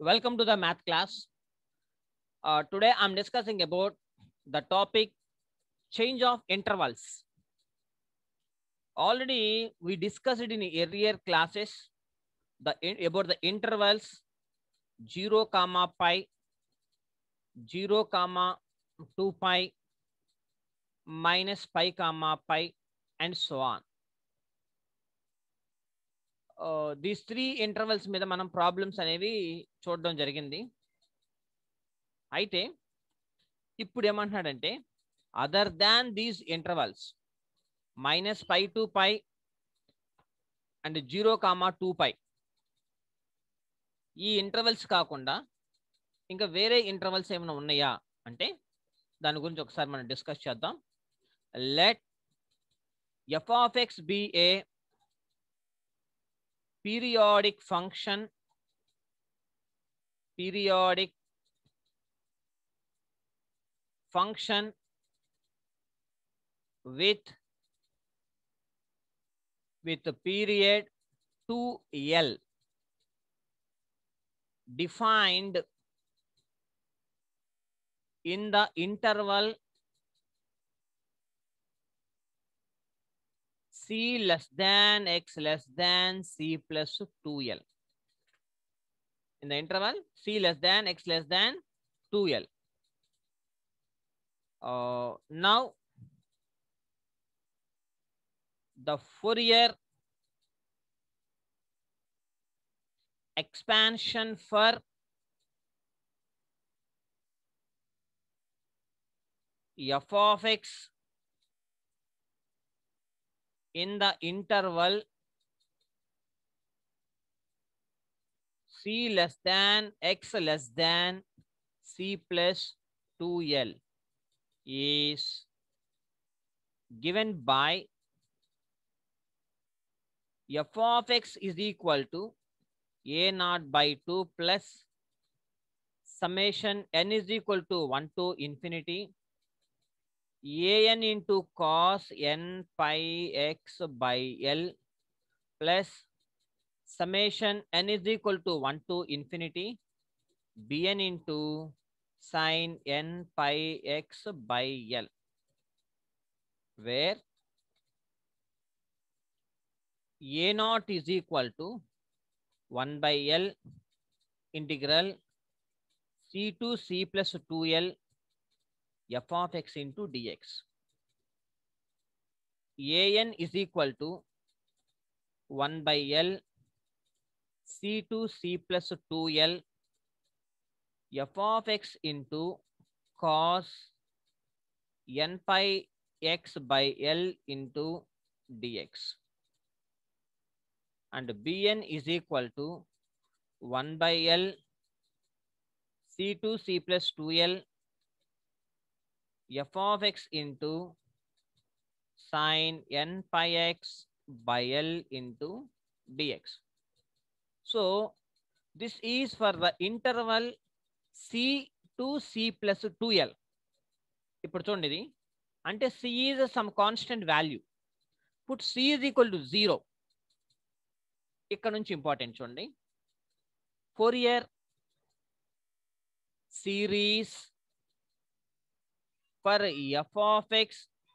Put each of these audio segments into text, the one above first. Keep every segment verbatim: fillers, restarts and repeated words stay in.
Welcome to the math class. Uh, today I'm discussing about the topic change of intervals. Already we discussed it in earlier classes the about the intervals zero comma pi, zero comma two pi, minus pi comma pi, and so on. Uh, these three intervals మీద మనం problems అనేవి చూడడం జరిగింది. అయితే ఇప్పుడు ఏమంటున్నాడంటే other than these intervals minus pi to pi and zero comma two pi ఈ intervals కాకుండా ఇంకా వేరే ఇంటర్వల్స్ ఏమైనా ఉన్నాయా అంటే దాని గురించి ఒకసారి మనం డిస్కస్ చేద్దాం. Let f of x be a periodic function periodic function with with period two L defined in the interval c less than x less than c plus two L. In the interval c less than x less than two L. Uh, now the Fourier expansion for f of x in the interval c less than x less than c plus two L is given by f of x is equal to a naught by two plus summation n is equal to one to infinity an into cos n pi x by L plus summation n is equal to one to infinity bn into sin n pi x by L, where a naught is equal to one by L integral c to c plus two L f of x into dx. An is equal to one by L c to c plus two L f of x into cos n pi x by L into dx, and bn is equal to one by L c to c plus two L f of x into sin n pi x by L into dx. So this is for the interval c to c plus two L. ఇప్పుడు చూడండి ఇది అంటే c is some constant value. Put c is equal to zero. ఇక్కడ నుంచి important చూడండి. Fourier series for f of x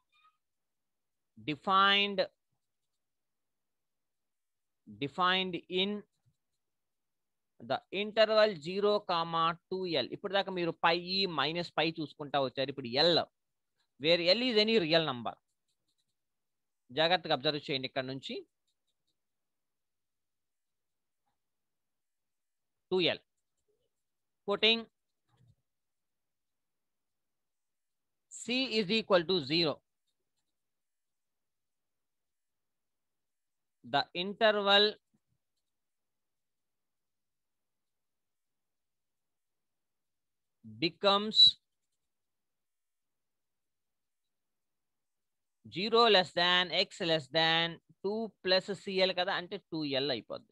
defined defined in the interval zero comma two L. ఇప్పుడు దాకా మీరు పై మైనస్ పై చూసుకుంటా వచ్చారు. ఇప్పుడు L, where L is any real number. జాగ్రత్తగా అబ్జర్వ్ చేయండి. ఇక్కడ నుంచి two L putting c is equal to zero. The interval becomes zero less than x less than two plus cl కదా అంటే two L అయిపోద్ది.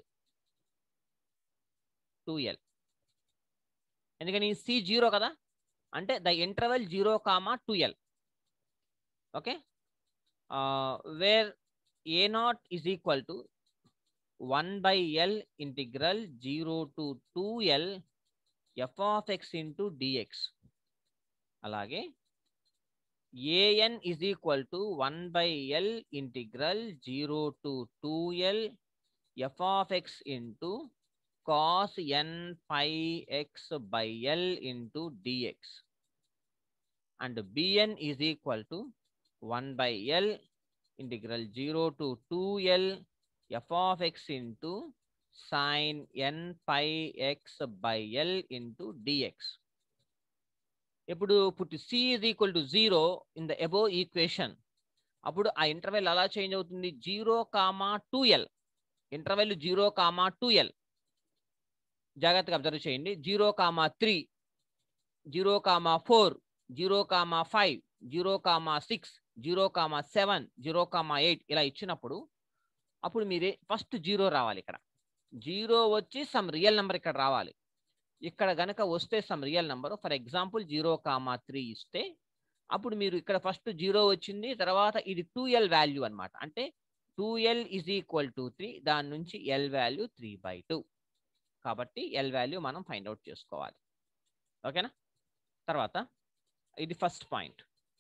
two L ఎందుకని c zero కదా అంటే the interval zero comma two L. Okay, where a naught is equal to one by L integral zero to two L f of X into dx. అలాగే a n is equal to one by L integral zero to two L F of X into cos N pi X by L into dx. And b n is equal to one by L integral zero to two L f of x into sin n pi x by L into dx. ఇప్పుడు put c is equal to zero in the above equation. అప్పుడు ఆ interval అలా change అవుతుంది, zero comma two L. Interval zero comma two L. జాగ్రత్తగా observe చేయండి. Zero comma three, zero comma four, zero comma five, zero comma six, zero comma seven, zero comma eight ఇలా ఇచ్చినప్పుడు అప్పుడు మీరే ఫస్ట్ జీరో రావాలి. ఇక్కడ zero వచ్చి some real number ఇక్కడ రావాలి. ఇక్కడ గనక వస్తే some real number, for example zero comma three ఇస్తే అప్పుడు మీరు ఇక్కడ ఫస్ట్ జీరో వచ్చింది, తర్వాత ఇది టూ ఎల్ వాల్యూ అనమాట. అంటే two L is equal to three, దాని నుంచి L value three by two. కాబట్టి ఎల్ వాల్యూ మనం ఫైండ్ అవుట్ చేసుకోవాలి. ఓకేనా? తర్వాత ఇది first point.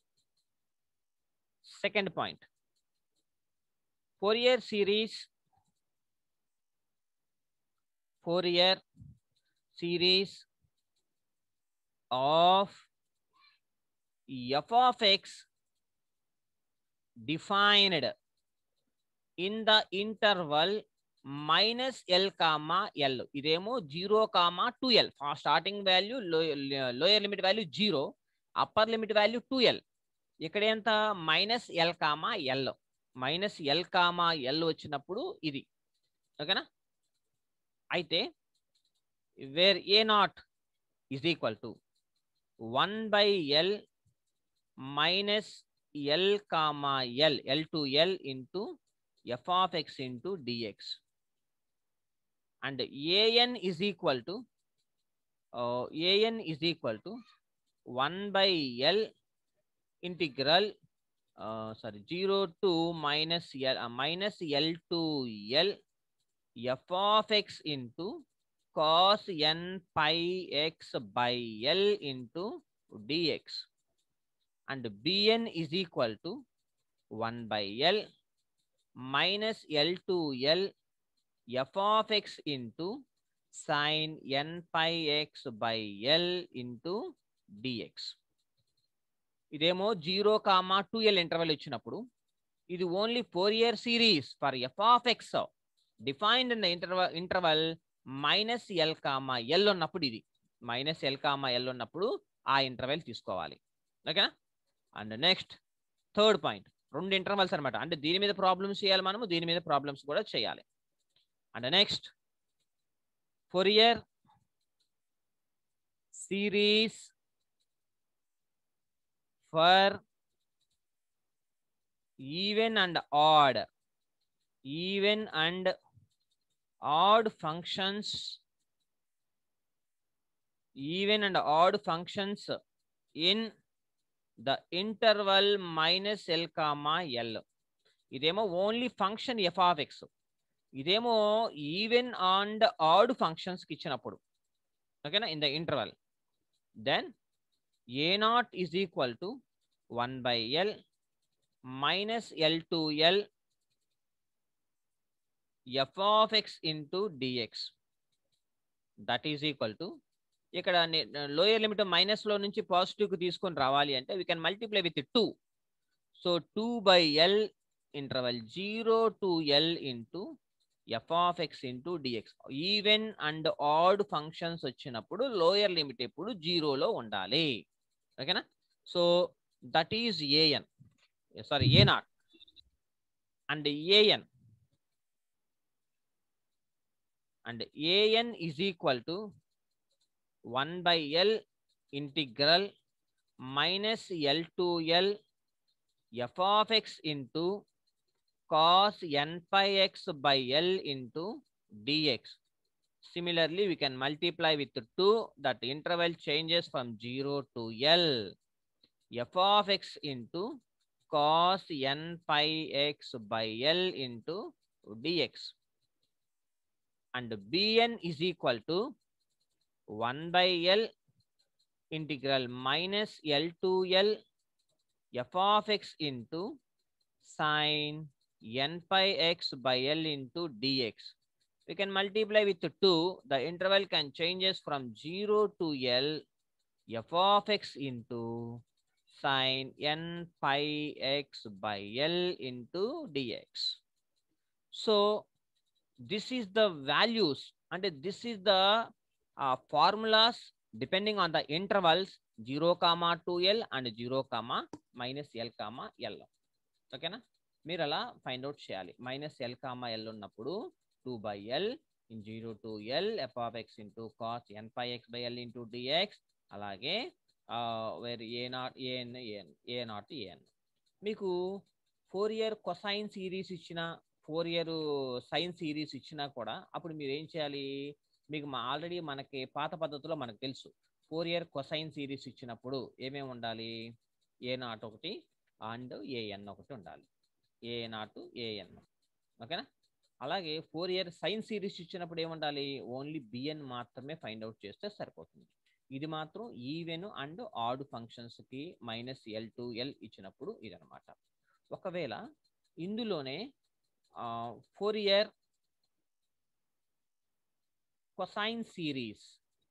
Second point, Fourier series, Fourier series of f of x defined in the interval minus L comma L. ఇదేమో zero comma two L. Starting value lower limit value zero, upper limit value two L. ఇక్కడ ఎంత minus L comma L. Minus L comma L వచ్చినప్పుడు ఇది. ఓకేనా? అయితే where a naught is equal to one by L minus L comma L, L to L into f of X into dx. And AN is equal to a n is equal to one by L integral sorry zero to minus L minus L to L F of X into cos N pi X by L into dx. And b n is equal to one by L minus L to L F of X into sine n pi X by L into dx. ఇదేమో zero comma two L interval ఇచ్చినప్పుడు ఇది only Fourier series for f of x defined in the interval interval minus L comma L ఉన్నప్పుడు, ఇది minus L comma L ఉన్నప్పుడు ఆ interval తీసుకోవాలి. ఓకేనా? And next third point, రెండు ఇంటర్వెల్స్ అనమాట. అంటే దీని మీద ప్రాబ్లమ్స్ చేయాలి మనము, దీని మీద ప్రాబ్లమ్స్ కూడా చేయాలి. And next Fourier series for even and odd, even and odd functions, even and odd functions in the interval minus L comma L. ఇదేమో only function f of x, ఇదేమో ఈవెన్ అండ్ ఆడ్ ఫంక్షన్స్ కి ఇచ్చినప్పుడు. ఓకేనా? In the interval then a naught is equal to one by L minus L to L F of X into dx. That is equal to, ఇక్కడ lower limit minus లో నుంచి positive కి తీసుకొని రావాలి అంటే we can multiply with two. So two by L interval zero to L into f of X into dx. Even and odd functions వచ్చినప్పుడు lower limit ఎప్పుడు జీరోలో ఉండాలి. ఓకేనా? So that is a n, sorry a naught. And a n and AN is equal to one by L integral minus L to L F of X into cos n pi x by L into dx. Similarly, we can multiply with two. That interval changes from zero to L. F of x into cos n pi x by L into dx. And Bn is equal to one by L integral minus L to L F of X into sine n pi X by L into dx. We can multiply with two. The interval can changes from zero to L f of x into sin n pi x by L into dx. So this is the values and this is the uh, formulas depending on the intervals zero comma two L and zero comma minus L comma L. Okay na? మీరు అలా find out చేయాలి. Minus L comma L ఉన్నప్పుడు two by L in zero to L F of X into cos N pi X by L into dx. అలాగే where a naught a n a n a naught a n. మీకు Fourier cosine series ఇచ్చిన Fourier sine series ఇచ్చినా కూడా అప్పుడు మీరు ఏం చేయాలి? మీకు మా ఆల్రెడీ మనకి పాత పద్ధతిలో మనకు తెలుసు. ఫోర్ ఇయర్ కొసైన్ సిరీస్ ఇచ్చినప్పుడు ఏమేమి ఉండాలి? ఏ నాట్ ఒకటి అండ్ ఏఎన్ ఒకటి ఉండాలి. A naught a n. ఓకేనా? అలాగే ఫోర్ ఇయర్ సైన్ సిరీస్ ఇచ్చినప్పుడు ఏముండాలి? ఓన్లీ బిఎన్ మాత్రమే ఫైండ్ అవుట్ చేస్తే సరిపోతుంది. ఇది మాత్రం ఈవెన్ అండ్ ఆడ్ ఫంక్షన్స్ కి మైనస్ ఎల్ టు ఎల్ ఇచ్చినప్పుడు ఇదనమాట. ఒకవేళ ఇందులోనే Fourier cosine series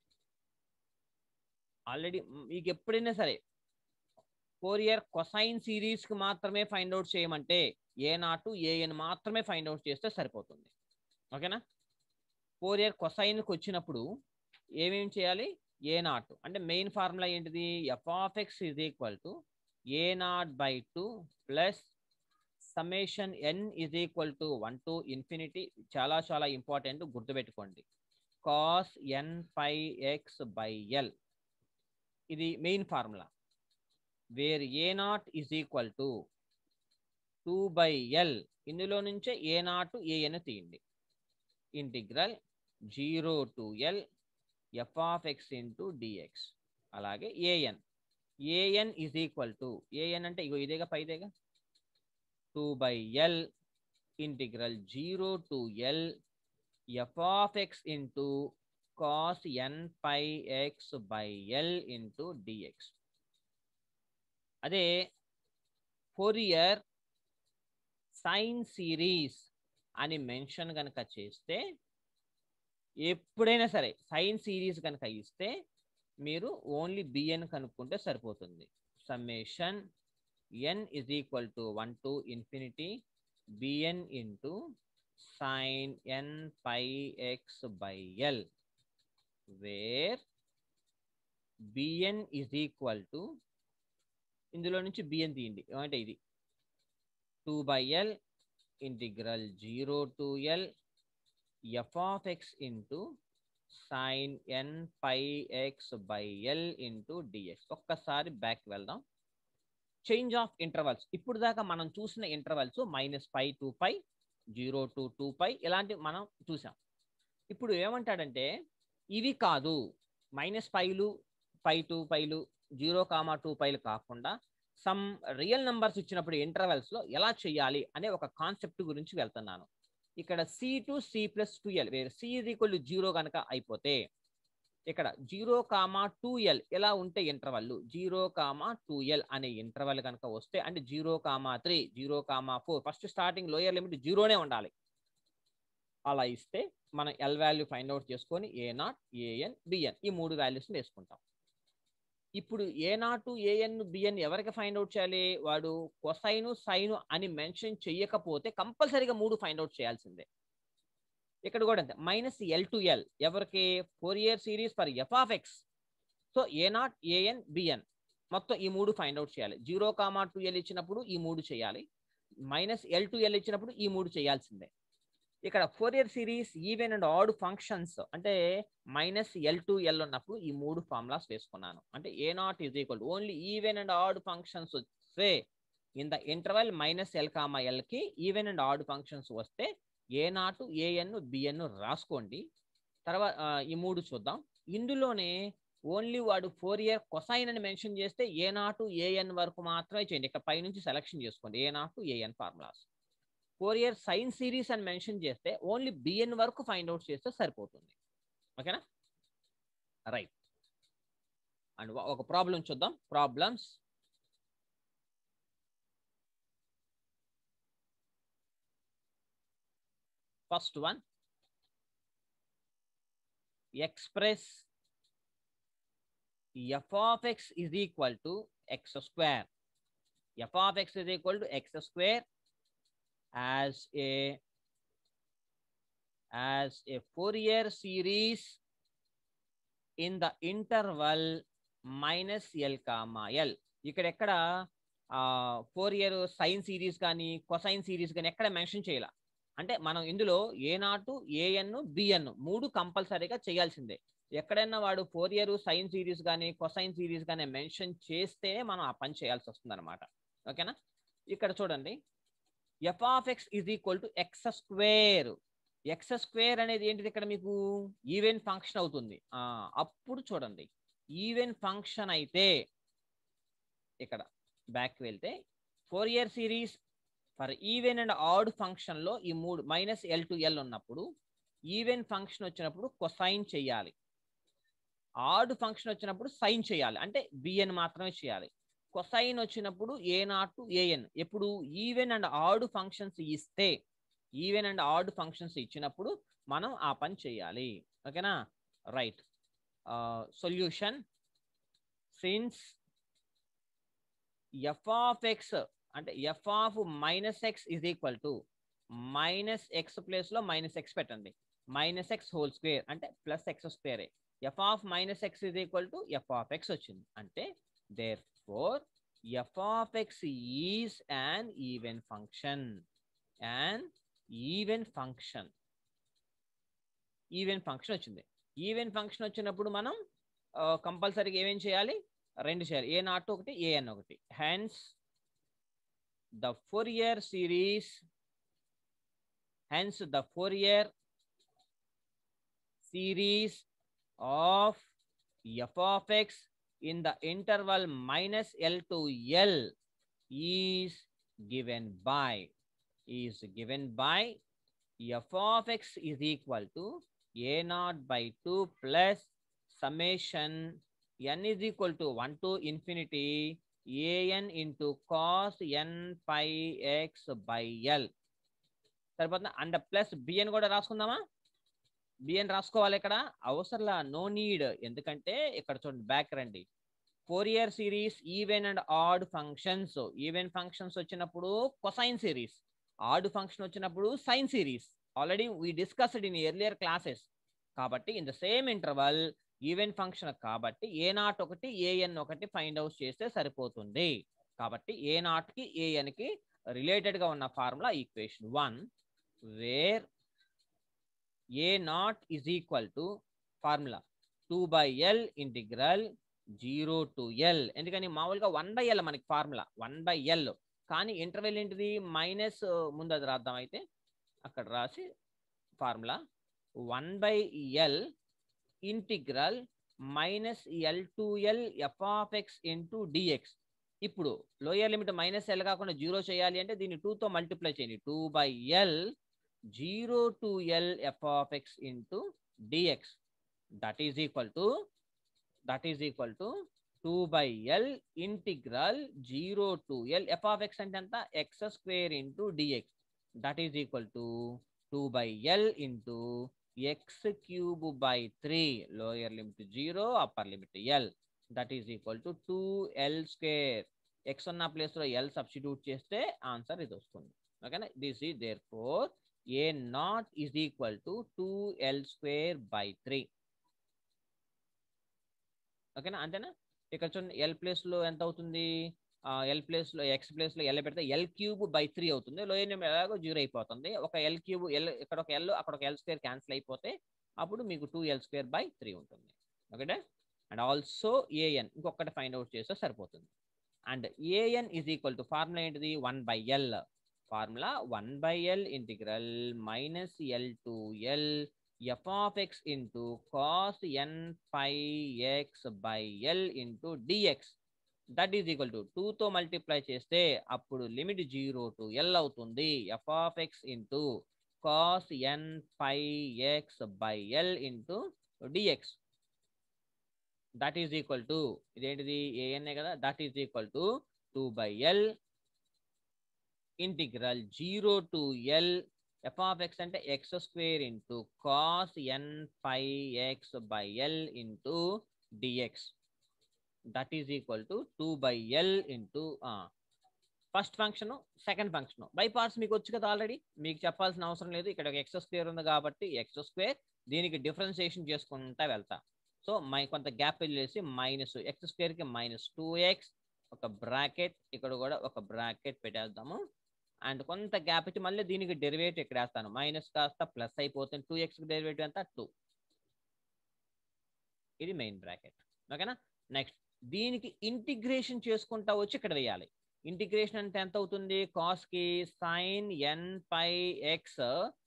already మీకు ఎప్పుడైనా సరే ఫోర్ ఇయర్ కొసైన్ సిరీస్ కి మాత్రమే ఫైండ్ అవుట్ చేయమంటే ఏ నాటు ఏఎన్ మాత్రమే ఫైండ్ అవుట్ చేస్తే సరిపోతుంది. ఓకేనా? ఫోర్ ఇయర్ కొసైన్కి వచ్చినప్పుడు ఏమేమి చేయాలి? ఏ నాట్ అంటే మెయిన్ ఫార్ములా ఏంటిది? F of x is equal to a naught by two plus summation n is equal to one to infinity. చాలా చాలా ఇంపార్టెంట్, గుర్తుపెట్టుకోండి. Cos N pi X by L ఇది main formula. Where a naught is equal to two by L ఇందులో నుంచే a naught a n తీయండి. Integral zero to L F of X into dx. అలాగే a n a n is equal to a n అంటే ఇగో ఇదేగా పైదేగా two by L integral zero to L F of X into cos N pi X by L into dx. అదే Fourier sine series అని mention కనుక చేస్తే ఎప్పుడైనా సరే సైన్ సిరీస్ కనుక ఇస్తే మీరు ఓన్లీ బిఎన్ కనుక్కుంటే సరిపోతుంది. Summation n is equal to one to infinity b n into sine n pi X by L where b n is equal to ఇందులో నుంచి బిఎన్ తీయండి. ఏమంటే ఇది two by L integral zero to L F of X into sine n pi X by L into dx. ఒక్కసారి back వెళ్దాం. Change of intervals ఇప్పుడు దాకా మనం చూసిన intervals minus pi two pi zero to two pi ఇలాంటివి మనం చూసాం. ఇప్పుడు ఏమంటాడంటే ఇవి కాదు, మైనస్ పైలు పై టూ పైలు జీరో కామా టూ పైలు కాకుండా సమ్ రియల్ నెంబర్స్ ఇచ్చినప్పుడు ఇంటర్వెల్స్ లో ఎలా చేయాలి అనే ఒక కాన్సెప్ట్ గురించి వెళ్తున్నాను. ఇక్కడ C to C plus two L where C is equal to zero కనుక అయిపోతే ఇక్కడ జీరో కామా టూ ఎల్ ఎలా ఉంటే interval zero comma two L అనే ఇంటర్వల్ కనుక వస్తే అంటే zero comma three zero comma four first starting lower limit జీరోనే ఉండాలి. అలా ఇస్తే మనం ఎల్ వాల్యూ ఫైండ్ అవుట్ చేసుకొని ఏ నాట్ ఏఎన్ బిఎన్ ఈ మూడు వాల్యూస్ వేసుకుంటాం. ఇప్పుడు ఏ నాటు ఏఎన్ బిఎన్ ఎవరికి ఫైండ్ అవుట్ చేయాలి? వాడు కొసైను సైను అని మెన్షన్ చెయ్యకపోతే కంపల్సరీగా మూడు ఫైండ్ అవుట్ చేయాల్సిందే. ఇక్కడ కూడా అంతే మైనస్ ఎల్ టు ఎల్ ఎవరికి? Fourier series for f of x. So a naught a n b n మొత్తం ఈ మూడు ఫైండ్ అవుట్ చేయాలి. జీరో కామా టూ ఎల్ ఇచ్చినప్పుడు ఈ మూడు చేయాలి. మైనస్ ఎల్ టు ఎల్ ఇచ్చినప్పుడు ఈ మూడు చేయాల్సిందే. ఇక్కడ Fourier series even and odd functions అంటే మైనస్ ఎల్ టు ఎల్ ఉన్నప్పుడు ఈ మూడు ఫార్ములాస్ వేసుకున్నాను. అంటే a naught is equal only even and odd functions వస్తే in the interval minus L comma L కి ఈవెన్ అండ్ ఆడ్ ఫంక్షన్స్ వస్తే a naught a n B N రాసుకోండి. తర్వాత ఈ మూడు చూద్దాం. ఇందులోనే ఓన్లీ వాడు ఫోర్ ఇయర్ కొసైన్ అని మెన్షన్ చేస్తే ఏ నాట్ ఏఎన్ వరకు మాత్రమే చేయండి. ఇక్కడ పైనుంచి సెలెక్షన్ చేసుకోండి a naught a n formulas. Fourier sine series అని మెన్షన్ చేస్తే ఓన్లీ బిఎన్ వరకు ఫైండ్ అవుట్ చేస్తే సరిపోతుంది. ఓకేనా? రైట్. అండ్ ఒక ప్రాబ్లం చూద్దాం. Problems. First one, express f of x is equal to x square. F of x is equal to x square as a as a Fourier series in the interval minus L comma L. ఇక్కడ ఎక్కడ Fourier sine series కానీ cosine series కానీ ఎక్కడ mention చేయాల అంటే మనం ఇందులో ఏ naught a n B N మూడు కంపల్సరీగా చేయాల్సిందే. ఎక్కడైనా వాడు ఫోరియర్ సైన్ సిరీస్ కానీ కొసైన్ సిరీస్ కానీ మెన్షన్ చేస్తేనే మనం ఆ పని చేయాల్సి వస్తుంది అనమాట. ఓకేనా? ఇక్కడ చూడండి, f of x is equal to x square. X square అనేది ఏంటిది? ఇక్కడ మీకు ఈవెన్ ఫంక్షన్ అవుతుంది. అప్పుడు చూడండి, ఈవెన్ ఫంక్షన్ అయితే ఇక్కడ బ్యాక్ వెళ్తే Fourier series for even and odd function లో ఈ మూడు మైనస్ ఎల్ టు ఎల్ ఉన్నప్పుడు ఈవెన్ ఫంక్షన్ వచ్చినప్పుడు కొసైన్ చేయాలి, ఆడ్ ఫంక్షన్ వచ్చినప్పుడు సైన్ చేయాలి, అంటే బిఎన్ మాత్రమే చేయాలి. కొసైన్ వచ్చినప్పుడు ఏ నాట్ ఏఎన్. ఎప్పుడు ఈవెన్ అండ్ ఆడ్ ఫంక్షన్స్ ఇస్తే ఈవెన్ అండ్ ఆడ్ ఫంక్షన్స్ ఇచ్చినప్పుడు మనం ఆ పని చేయాలి. ఓకేనా? Right. Solution. Since f of x అంటే f of minus x is equal to minus X place లో మైనస్ ఎక్స్ పెట్టండి, మైనస్ ఎక్స్ హోల్ స్క్వేర్ అంటే plus x square. F of minus x is equal to f of x వచ్చింది. అంటే therefore f of x is an even function. an even function even function వచ్చింది. Even function వచ్చినప్పుడు మనం కంపల్సరీగా ఏమేం చేయాలి? రెండు చేయాలి, ఏ నాట్ ఒకటి ఏఎన్ ఒకటి. Hence the Fourier series hence the Fourier series of f of x in the interval minus L to L is given by is given by f of x is equal to a naught by two plus summation n is equal to one to infinity an into cos n pi x by L. సరిపోతుందా? And plus b n కూడా రాసుకుందామా? B N రాసుకోవాలి. ఇక్కడ అవసరంలా, no need. ఎందుకంటే ఇక్కడ చూడండి, back రండి. Fourier series even and odd functions. Even functions వచ్చినప్పుడు కొసైన్ సిరీస్, ఆడ్ ఫంక్షన్ వచ్చినప్పుడు sine series. Already we discussed in earlier classes. కాబట్టి in the same interval even function కాబట్టి ఏ నాట్ ఒకటి a n ఒకటి ఫైండ్ అవుట్ చేస్తే సరిపోతుంది. కాబట్టి a naught కి ఏఎన్ కి రిలేటెడ్ గా ఉన్న formula equation one, where a naught is equal to formula two by L integral zero to L. ఎందుకని మామూలుగా వన్ బై ఎల్ మనకి ఫార్ములా, వన్ బై ఎల్. కానీ ఇంటర్వెల్ ఏంటిది? మైనస్ ముందు అది రాద్దాం. అయితే అక్కడ రాసి formula one by L integral minus L to L F of X into dx. ఇప్పుడు లోయర్ లిమిట్ మైనస్ ఎల్ కాకుండా జీరో చేయాలి అంటే దీన్ని టూతో మల్టిప్లై చేయండి. Two by L zero to L F of X into dx that is equal to that is equal to two by L integral zero to L F of x అంటే ఎంత? X square into dx that is equal to two by L into x cube by three, lower limit zero, upper limit L, that is equal to two L square. X ఉన్న place లో L substitute చేస్తే answer ఇది వస్తుంది. ఓకేనా? This is therefore a naught is equal to two L square by three. ఓకేనా? అంతేనా? ఇక్కడ చూడండి, ఎల్ ప్లేస్ లో ఎంత అవుతుంది? ఎల్ ప్లేస్ లో ఎక్స్ ప్లేస్ లో ఎల్ పెడితే ఎల్ క్యూబ్ బై త్రీ అవుతుంది. లోయర్ లిమిట్ ఎలాగో జీరో అయిపోతుంది. ఒక ఎల్ క్యూబ్ ఎల్, ఇక్కడ ఒక ఎల్ అక్కడ ఒక ఎల్ స్క్వేర్ క్యాన్సిల్ అయిపోతే అప్పుడు మీకు two L square by three ఉంటుంది. ఓకే? అండ్ ఆల్సో ఏఎన్ ఇంకొకటి ఫైండ్ అవుట్ చేస్తే సరిపోతుంది. And AN is equal to formula ఏంటిది? One by L. Formula one by L integral minus L to L F of X into cos N pi X by L into dx that is equal to టూతో multiply చేస్తే అప్పుడు limit zero to L అవుతుంది. F of X into cos N pi X by L into dx. That is equal to ఇదేంటిది ఏఎన్ఏ కదా, that is equal to two by L integral zero to L F of x అంటే x square into cos N pi X by L into dx that is equal to two by L into first function second function. By parts మీకు వచ్చు కదా already, మీకు చెప్పాల్సిన అవసరం లేదు. ఇక్కడ ఒక ఎక్స్ స్క్వేర్ ఉంది కాబట్టి ఎక్స్ స్క్వేర్, దీనికి డిఫరెన్సియేషన్ చేసుకుంటా వెళ్తా. సో మై కొంత గ్యాప్ వెళ్ళేసి మైనస్ ఎక్స్ స్క్వేర్కి మైనస్ టూ ఎక్స్ ఒక బ్రాకెట్, ఇక్కడ కూడా ఒక బ్రాకెట్ పెట్టేద్దాము. అండ్ కొంత గ్యాప్ ఇచ్చి మళ్ళీ దీనికి డెరివేటివ్ ఇక్కడ వేస్తాను. మైనస్ కాస్త ప్లస్ అయిపోతుంది. టూ ఎక్స్ డెరివేటివ్ అంతా టూ, ఇది మెయిన్ బ్రాకెట్. ఓకేనా. నెక్స్ట్ దీనికి ఇంటిగ్రేషన్ చేసుకుంటా వచ్చి ఇక్కడ వేయాలి. ఇంటిగ్రేషన్ అంటే ఎంత అవుతుంది, కాస్ కి sine n pi X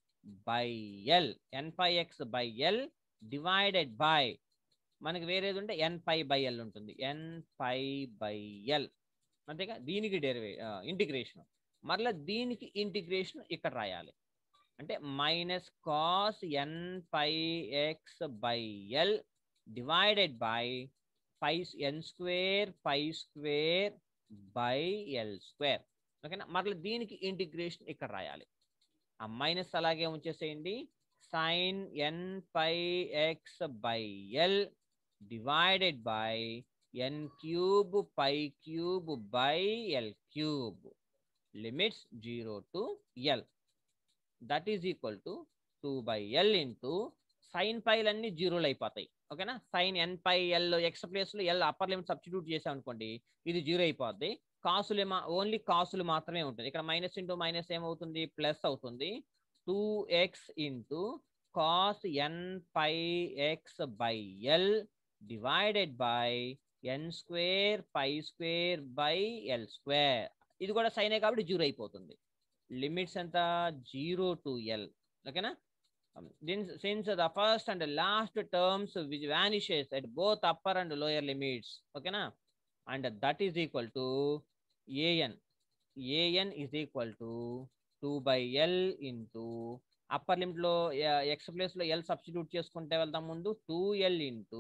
by L, n pi X by L divided by, మనకి వేరేది ఉంటే ఎన్ పై బై ఎల్ ఉంటుంది, ఎన్ పై బై ఎల్ అంతేగా. దీనికి డెరివే ఇంటిగ్రేషన్, మరలా దీనికి ఇంటిగ్రేషన్ ఇక్కడ రాయాలి. అంటే minus cos N pi X by L divided by pi n square pi square by L square. ఓకేనా. మరలా దీనికి ఇంటిగ్రేషన్ ఇక్కడ రాయాలి. ఆ మైనస్ అలాగే ఉంచేసేయండి. Sine n pi X by L divided by n cube pi cube by L cube limits zero to L that is equal to two by L into sine పైలు అన్ని జీరోలు అయిపోతాయి. ఓకేనా. Sine n pi L x ప్లేస్లో L upper limit substitute చేసాం అనుకోండి, ఇది zero అయిపోద్ది. కాసులు ఓన్లీ కాసులు మాత్రమే ఉంటుంది. ఇక్కడ మైనస్ ఇంటూ మైనస్ ఏమవుతుంది, ప్లస్ అవుతుంది. Two x into cos N pi X by L divided by n square pi square by L square. ఇది కూడా సైనే కాబట్టి జీరో అయిపోతుంది. లిమిట్స్ ఎంత, జీరో టు ఎల్. ఓకేనా. Since the first and the last terms which vanishes at both upper and lower limits, okay na, and that is equal to an. An is equal to two by L into upper limit లో x place లో L substitute చేసుకుంటే వెళ్దాం. ముందు two L into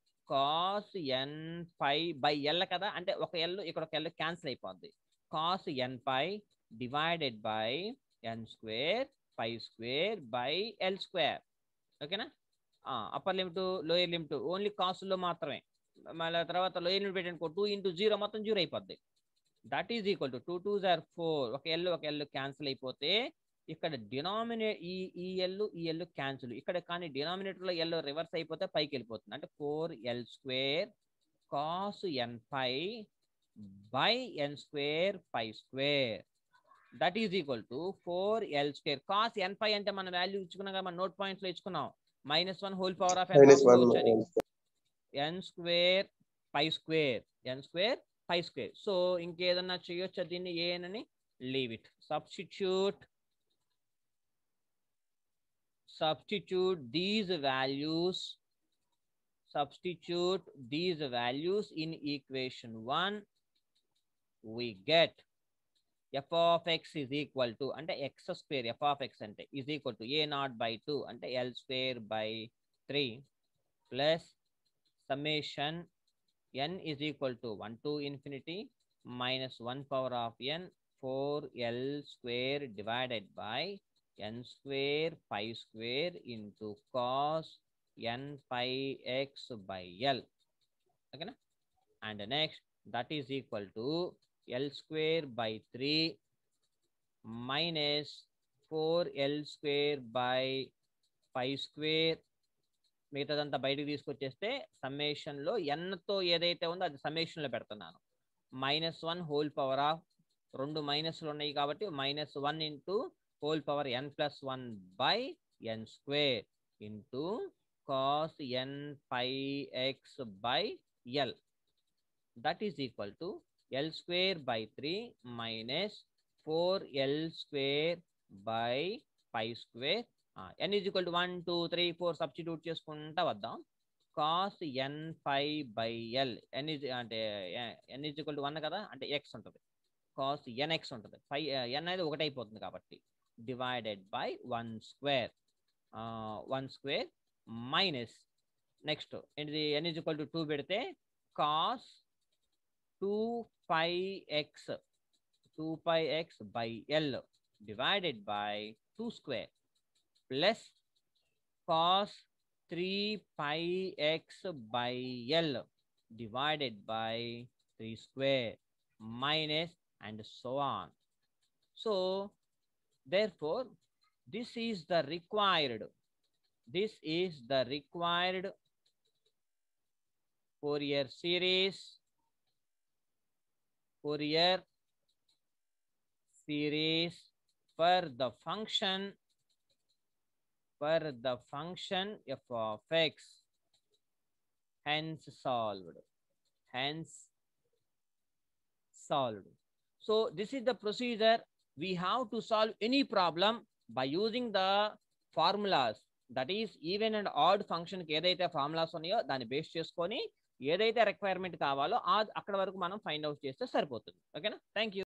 cos N pi by L కదా, అంటే ఒక L ఇక్కడ ఒక ఎల్ క్యాన్సిల్ అయిపోద్ది. Cos N pi divided by n square pi square by L square. ఓకేనా. Upper limit lower limit only కాస్ట్లో మాత్రమే. మళ్ళీ తర్వాత లోయర్ లిమిట్ పెట్టనుకో టూ ఇంటూ జీరో మొత్తం జీరో అయిపోద్ది. That is equal to two two జార్ ఫోర్, ఒక ఎల్ ఒక ఎల్ క్యాన్సిల్ అయిపోతే ఇక్కడ డినామినేట్ ఈ ఈ ఎల్ ఈ ఎల్ క్యాన్సిల్ ఇక్కడ, కానీ డినామినేటర్లో ఎల్ రివర్స్ అయిపోతే పైకి వెళ్ళిపోతుంది. అంటే four L square cos N pi by n square pi square that is equal to four L square. Cos N pi అంటే మన వాల్యూ ఇచ్చుకున్నాం కదా, మన నోట్ పాయింట్స్ లో ఇచ్చుకున్నాం. Minus one whole power of n n square pi square, n square pi square. So ఇంకేదన్నా చేయొచ్చా దీన్ని, ఏనని leave it. Substitute substitute these values substitute these values in equation one, we get f of x is equal to అంటే x square f of x అంటే is equal to a naught by two అంటే l square by three plus summation n is equal to one to infinity minus one power of n four l square divided by n square pi square into cos n pi x by l. Okay na? And next that is equal to l square by three minus four l square by pi square. మిగతాదంతా బయటకు తీసుకొచ్చేస్తే సమ్మేషన్లో ఎన్తో ఏదైతే ఉందో అది సమ్మేషన్లో పెడుతున్నాను. Minus one whole power of, రెండు మైనస్లు ఉన్నాయి కాబట్టి minus one into whole power n plus one by n square into cos n pi x by l that is equal to l square by three minus four l square by pi square. uh, n is equal to one, two, three, four substitute చేసుకుంటా వద్దాం. cos n pi by l, n is అంటే n is equal to one కదా, అంటే x ఉంటుంది. cos nx ఉంటుంది. పై n అనేది ఒకటి అయిపోతుంది కాబట్టి divided by one square, one square minus next ఏంటిది n is equal to two పెడితే cos two pi x two pi x by L divided by two square plus cos three pi x by L divided by three square minus and so on. So therefore this is the required this is the required Fourier series Fourier series for the function for the function f of x, hence solved hence solved. So this is the procedure. We have to solve any problem by using the formulas, that is even and odd function కి ఏదైతే formulas ఉన్నాయో దాన్ని base చేసుకొని ఏదైతే requirement కావాలో అక్కడ వరకు మనం ఫైండ్ అవుట్ చేస్తే సరిపోతుంది. ఓకేనా? Thank you.